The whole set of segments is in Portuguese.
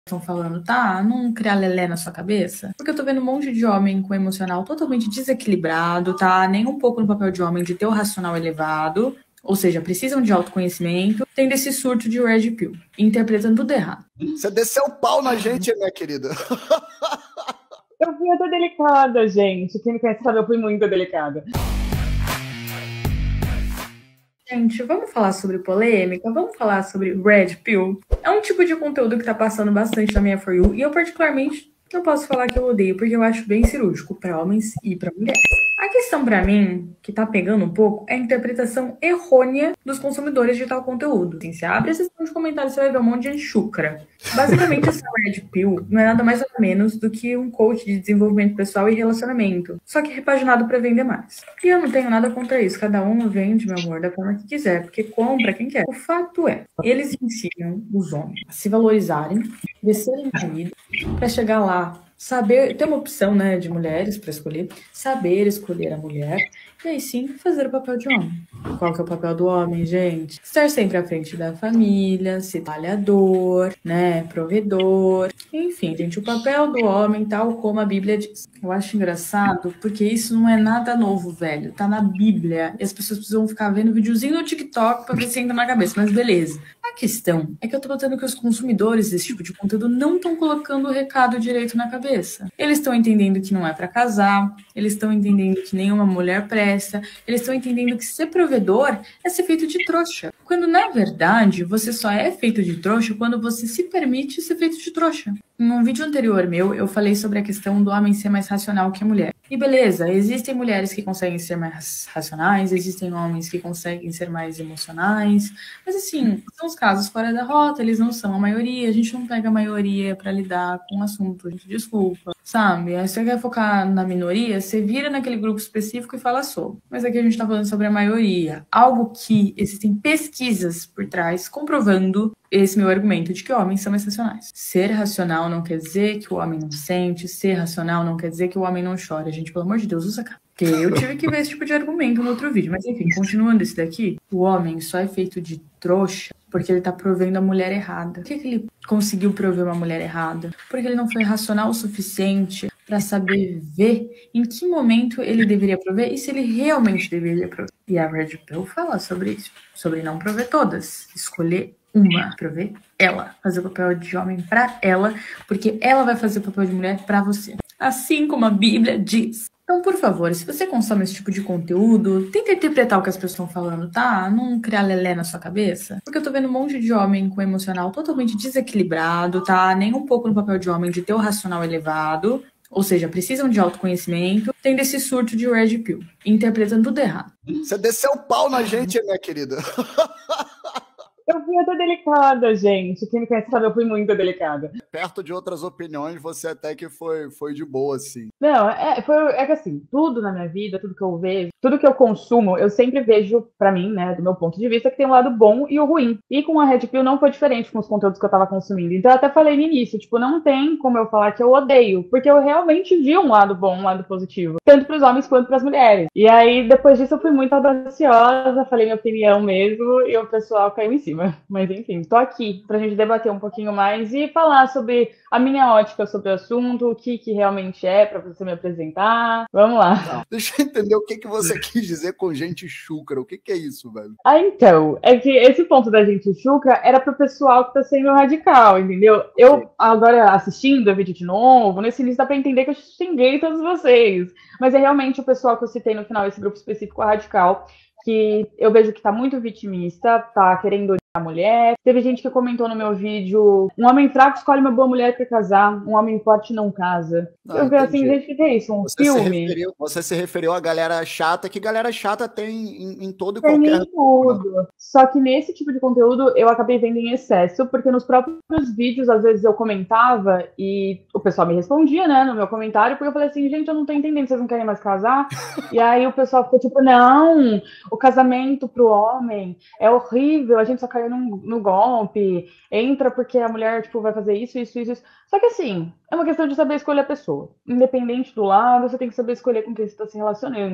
Estão falando, tá? Não criar lelé na sua cabeça? Porque eu tô vendo um monte de homem com emocional totalmente desequilibrado, tá? Nem um pouco no papel de homem de ter o racional elevado, ou seja, precisam de autoconhecimento, tendo esse surto de Red Pill, interpretando tudo errado. Você desceu o pau na gente, minha querida. Eu fui até delicada, gente. Quem me conhece sabe, eu fui muito delicada. Gente, vamos falar sobre polêmica? Vamos falar sobre Red Pill? É um tipo de conteúdo que tá passando bastante na minha For You, e eu particularmente não posso falar que eu odeio, porque eu acho bem cirúrgico para homens e para mulheres. A questão para mim, que tá pegando um pouco, é a interpretação errônea dos consumidores de tal conteúdo. Assim, você abre a sessão de comentários, você vai ver um monte de gente chucra. Basicamente, essa Red Pill não é nada mais ou menos do que um coach de desenvolvimento pessoal e relacionamento, só que repaginado para vender mais. E eu não tenho nada contra isso, cada um vende, meu amor, da forma que quiser, porque compra quem quer. O fato é, eles ensinam os homens a se valorizarem, descerem na vida, para chegar lá, saber, ter uma opção, né, de mulheres para escolher, saber escolher a mulher, e aí sim fazer o papel de homem. Qual que é o papel do homem, gente? Estar sempre à frente da família, ser trabalhador, né, provedor. Enfim, gente, o papel do homem, tal como a Bíblia diz. Eu acho engraçado, porque isso não é nada novo, velho. Tá na Bíblia. E as pessoas precisam ficar vendo videozinho no TikTok pra ver se entra na cabeça. Mas beleza. A questão é que eu tô notando que os consumidores desse tipo de conteúdo não estão colocando o recado direito na cabeça. Eles estão entendendo que não é pra casar, eles estão entendendo que nenhuma mulher presta, eles estão entendendo que ser provedor é ser feito de trouxa. Quando, na verdade, você só é feito de trouxa quando você se permite ser feito de trouxa. Num vídeo anterior meu, eu falei sobre a questão do homem ser mais racional que a mulher. E beleza, existem mulheres que conseguem ser mais racionais, existem homens que conseguem ser mais emocionais, mas assim, são os casos fora da rota, eles não são a maioria, a gente não pega a maioria pra lidar com o assunto, a gente desculpa, sabe? Aí você quer focar na minoria, você vira naquele grupo específico e fala sobre. Mas aqui a gente tá falando sobre a maioria, algo que existem pesquisas por trás comprovando esse meu argumento de que homens são mais racionais. Ser racional não quer dizer que o homem não sente, ser racional não quer dizer que o homem não chora. Gente, pelo amor de Deus, usa cara. Porque eu tive que ver esse tipo de argumento no outro vídeo. Mas enfim, continuando esse daqui, o homem só é feito de trouxa porque ele tá provendo a mulher errada. Por que ele conseguiu prover uma mulher errada? Porque ele não foi racional o suficiente para saber ver em que momento ele deveria prover e se ele realmente deveria prover. E a Red Pill fala sobre isso, sobre não prover todas, escolher uma, prover ela, fazer o papel de homem para ela, porque ela vai fazer o papel de mulher para você. Assim como a Bíblia diz. Então, por favor, se você consome esse tipo de conteúdo, tenta interpretar o que as pessoas estão falando, tá? Não criar lelé na sua cabeça. Porque eu tô vendo um monte de homem com emocional totalmente desequilibrado, tá? Nem um pouco no papel de homem de ter o racional elevado, ou seja, precisam de autoconhecimento, tendo esse surto de Red Pill, interpretando tudo errado. Você desceu o pau na gente, minha querida. Eu fui até delicada, gente. Quem me conhece sabe, eu fui muito delicada. Perto de outras opiniões, você até que foi de boa, assim. Não, é que assim, tudo na minha vida, tudo que eu vejo, tudo que eu consumo, eu sempre vejo, pra mim, né, do meu ponto de vista, que tem um lado bom e o ruim. E com a Red Pill não foi diferente com os conteúdos que eu tava consumindo. Então eu até falei no início, tipo, não tem como eu falar que eu odeio, porque eu realmente vi um lado bom, um lado positivo, tanto pros homens quanto pras mulheres. E aí, depois disso, eu fui muito audaciosa, falei minha opinião mesmo, e o pessoal caiu em cima. Mas enfim, tô aqui pra gente debater um pouquinho mais e falar sobre a minha ótica sobre o assunto, o que realmente é pra você me apresentar. Vamos lá. Não, deixa eu entender o que você quis dizer com gente chucra. O que é isso, velho? Ah, então, é que esse ponto da gente chucra era pro pessoal que tá sendo radical, entendeu? Eu, agora, assistindo o vídeo de novo, nesse início dá pra entender que eu xinguei todos vocês. Mas é realmente o pessoal que eu citei no final, esse grupo específico radical, que eu vejo que tá muito vitimista, tá querendo a mulher. Teve gente que comentou no meu vídeo: um homem fraco escolhe uma boa mulher pra casar, um homem forte não casa. Eu vejo assim, gente, o que é isso? Um filme? Você se referiu à galera chata, que galera chata tem em todo e Tem qualquer... em tudo. Só que nesse tipo de conteúdo eu acabei vendo em excesso, porque nos próprios vídeos, às vezes eu comentava e o pessoal me respondia, né, no meu comentário, porque eu falei assim, gente, eu não tô entendendo, vocês não querem mais casar? E aí o pessoal ficou tipo, não, o casamento pro homem é horrível, a gente só caiu no golpe, entra porque a mulher, tipo, vai fazer isso, isso, isso, isso. Só que assim, é uma questão de saber escolher a pessoa. Independente do lado, você tem que saber escolher com quem você está se relacionando.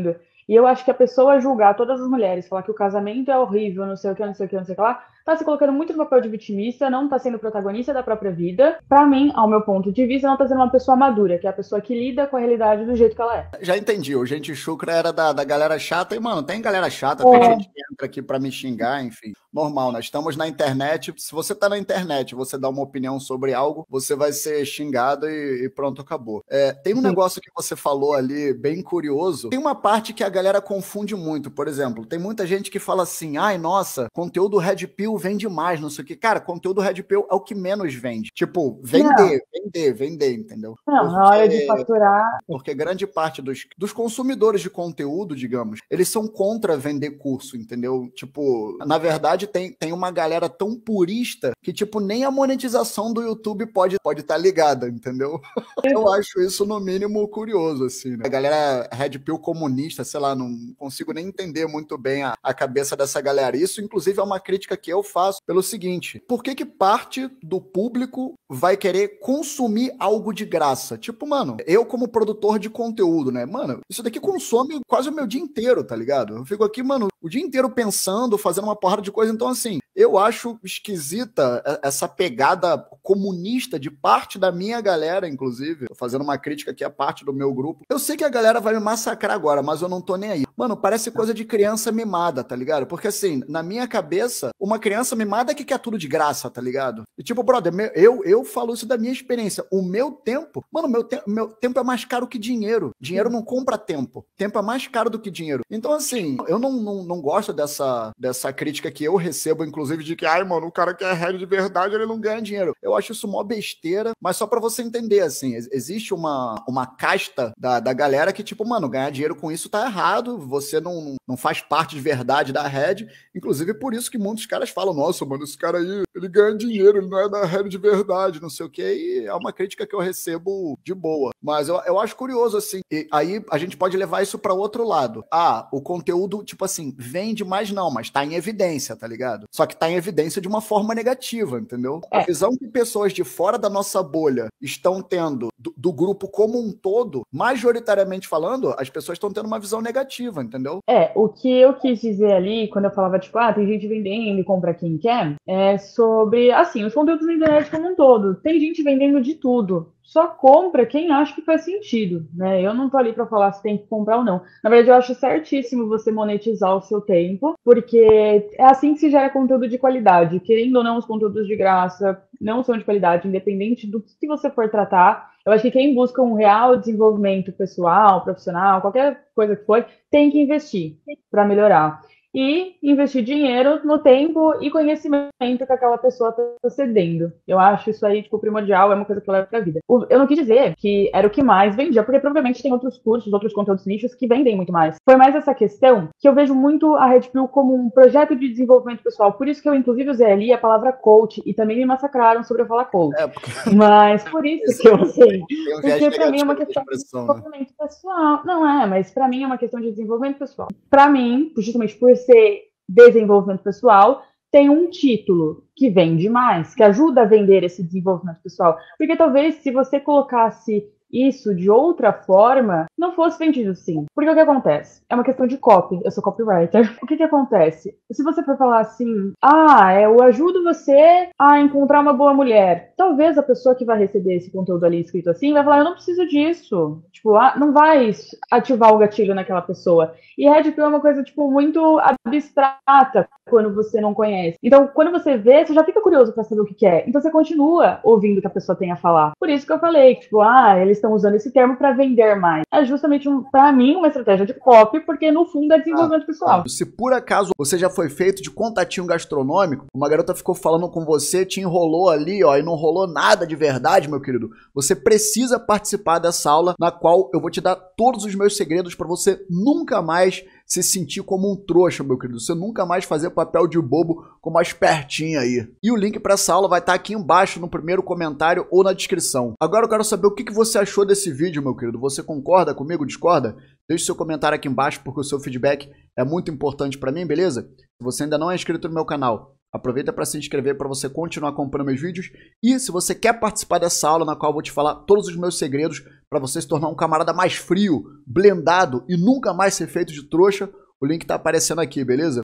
E eu acho que a pessoa julgar todas as mulheres, falar que o casamento é horrível, não sei o que, não sei o que, não sei o que lá, tá se colocando muito no papel de vitimista, não tá sendo protagonista da própria vida. Pra mim, ao meu ponto de vista, não tá sendo uma pessoa madura, que é a pessoa que lida com a realidade do jeito que ela é. Já entendi, o Gente Chucra era da galera chata, e, mano, tem galera chata, tem gente que entra aqui pra me xingar, enfim. Normal, nós estamos na internet, se você tá na internet, você dá uma opinião sobre algo, você vai ser xingado e pronto, acabou. Tem um negócio que você falou ali, bem curioso, tem uma parte que a galera confunde muito, por exemplo, tem muita gente que fala assim, ai, nossa, conteúdo Red Pill vende mais, não sei o que. Cara, conteúdo Red Pill é o que menos vende. Tipo, vender, entendeu? Não, na hora de faturar... Porque grande parte dos consumidores de conteúdo, digamos, eles são contra vender curso, entendeu? Tipo, na verdade, tem uma galera tão purista que, tipo, nem a monetização do YouTube pode estar ligada, entendeu? Eu acho isso, no mínimo, curioso, assim, né? A galera Red Pill comunista, sei lá, não consigo nem entender muito bem a cabeça dessa galera. Isso, inclusive, é uma crítica que eu faço pelo seguinte: por que parte do público vai querer consumir algo de graça? Tipo, mano, eu como produtor de conteúdo, né? Mano, isso daqui consome quase o meu dia inteiro, tá ligado? Eu fico aqui, mano, o dia inteiro pensando, fazendo uma porrada de coisa. Então, assim, eu acho esquisita essa pegada comunista de parte da minha galera, inclusive. Tô fazendo uma crítica aqui à parte do meu grupo. Eu sei que a galera vai me massacrar agora, mas eu não tô nem aí. Mano, parece coisa de criança mimada, tá ligado? Porque, assim, na minha cabeça, uma criança mimada é que quer tudo de graça, tá ligado? E, tipo, brother, eu falo isso da minha experiência. O meu tempo, mano, meu tempo é mais caro que dinheiro. Dinheiro não compra tempo. Tempo é mais caro do que dinheiro. Então, assim, eu não gosto dessa crítica que eu recebo, inclusive, de que, ai, mano, o cara que é Red de verdade, ele não ganha dinheiro. Eu acho isso mó besteira, mas só pra você entender, assim, existe uma casta da galera que, tipo, mano, ganhar dinheiro com isso tá errado, você não faz parte de verdade da Red, inclusive por isso que muitos caras falam, nossa, mano, esse cara aí, ele ganha dinheiro, ele não é da Red de verdade, não sei o que, e é uma crítica que eu recebo de boa. Mas eu acho curioso, assim, e aí a gente pode levar isso pra outro lado. Ah, o conteúdo, tipo assim, vende mais não, mas tá em evidência, tá ligado? Só que tá em evidência de uma forma negativa, entendeu? A visão que pessoas de fora da nossa bolha estão tendo do grupo como um todo, majoritariamente falando, as pessoas estão tendo uma visão negativa, entendeu? O que eu quis dizer ali, quando eu falava, tipo, tem gente vendendo e compra quem quer, é sobre, assim, os conteúdos na internet como um todo. Tem gente vendendo de tudo. Só compra quem acha que faz sentido, né? Eu não tô ali pra falar se tem que comprar ou não. Na verdade, eu acho certíssimo você monetizar o seu tempo, porque é assim que se gera conteúdo de qualidade. Querendo ou não, os conteúdos de graça não são de qualidade, independente do que você for tratar. Eu acho que quem busca um real desenvolvimento pessoal, profissional, qualquer coisa que for, tem que investir para melhorar. E investir dinheiro no tempo e conhecimento que aquela pessoa está cedendo. Eu acho isso aí, tipo, primordial, é uma coisa que eu levo pra vida. Eu não quis dizer que era o que mais vendia, porque provavelmente tem outros cursos, outros conteúdos nichos que vendem muito mais. Foi mais essa questão que eu vejo muito a Red Pill como um projeto de desenvolvimento pessoal. Por isso que eu, inclusive, usei ali a palavra coach e também me massacraram sobre eu falar coach. Mas por isso que eu usei. Porque pra mim é uma questão de desenvolvimento pessoal. Não mas pra mim é uma questão de desenvolvimento pessoal. Pra mim, justamente por ser desenvolvimento pessoal, tem um título que vende mais, que ajuda a vender esse desenvolvimento pessoal. Porque talvez se você colocasse isso de outra forma, não fosse vendido assim. Porque o que acontece? É uma questão de copy. Eu sou copywriter. O que acontece? Se você for falar assim, eu ajudo você a encontrar uma boa mulher. Talvez a pessoa que vai receber esse conteúdo ali escrito assim vai falar, eu não preciso disso. Tipo, não vai ativar o gatilho naquela pessoa. E Red Pill é uma coisa, tipo, muito abstrata quando você não conhece. Então, quando você vê, você já fica curioso pra saber o que é. Então, você continua ouvindo o que a pessoa tem a falar. Por isso que eu falei, tipo, eles estão usando esse termo para vender mais. É justamente, para mim, uma estratégia de copy, porque no fundo é desenvolvimento pessoal. Se por acaso você já foi feito de contatinho gastronômico, uma garota ficou falando com você, te enrolou ali, e não rolou nada de verdade, meu querido, você precisa participar dessa aula na qual eu vou te dar todos os meus segredos para você nunca mais se sentir como um trouxa, meu querido. Você nunca mais fazer papel de bobo como a espertinha aí. E o link para essa aula vai estar aqui embaixo no primeiro comentário ou na descrição. Agora eu quero saber o que você achou desse vídeo, meu querido. Você concorda comigo? Discorda? Deixe seu comentário aqui embaixo porque o seu feedback é muito importante para mim, beleza? Se você ainda não é inscrito no meu canal, Aproveita para se inscrever para você continuar acompanhando meus vídeos. E se você quer participar dessa aula na qual eu vou te falar todos os meus segredos para você se tornar um camarada mais frio, blendado e nunca mais ser feito de trouxa, o link tá aparecendo aqui, beleza?